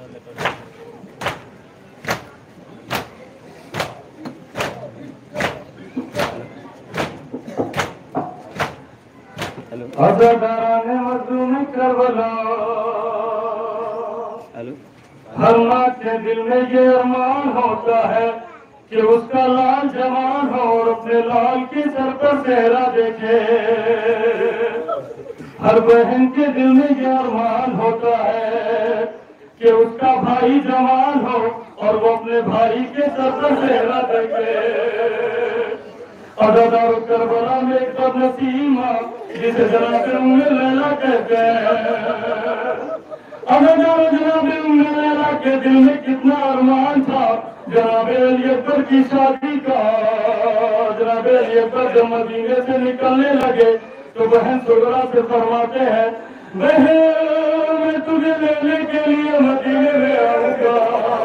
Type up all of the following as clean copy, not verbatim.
عزاداران مظلوم کربلا، ہر ماں کے دل میں یہ ارمان ہوتا ہے کہ اس کا لال جوان ہو اور اپنے لال کی سر پر صحرا دیکھے۔ ہر بہن کے دل میں یہ ارمان ہوتا ہے کہ اس کا بھائی جوان ہو اور وہ اپنے بھائی کے سر پر صحرا دیکھے۔ عزادار کربلا میں ایک بد نصیب ماں جسے جناب ام لیلا کہتے ہیں، عزادار جناب ام لیلا کے دل میں کتنا ارمان تھا جناب علی اکبر کی شادی کا۔ جناب علی اکبر جب مدینے سے نکلنے لگے تو بہن سغرا سے فرماتے ہیں، بہن میں تجھے لینے کے لیے مدینے میں آؤں گا۔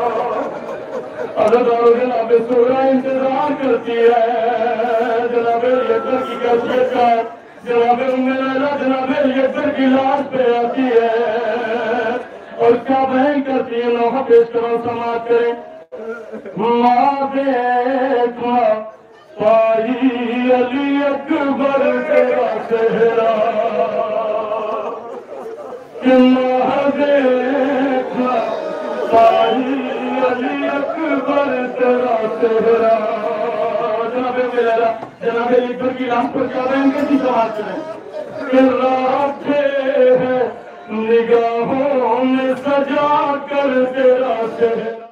عزادار جناب سغرا انتظار کرتی ہے جناب علی اکبر کی کیفیت کا۔ جناب ام لیلا جناب علی اکبر کی لاش پہ آتی ہے اور کیا بہن کرتی ہے، نوحہ پیش کرو سماعت کریں۔ ماں دیکھا پائی علی اکبر تیرا چہرہ، ماں دیکھا پائی علی اکبر تیرا چہرہ۔ جناب لیلا جناب علی اکبر کی لاش پر کیا بہن کیسی سماعت کریں کہ رکھے ہے نگاہوں میں سجا کر تیرا چہرہ۔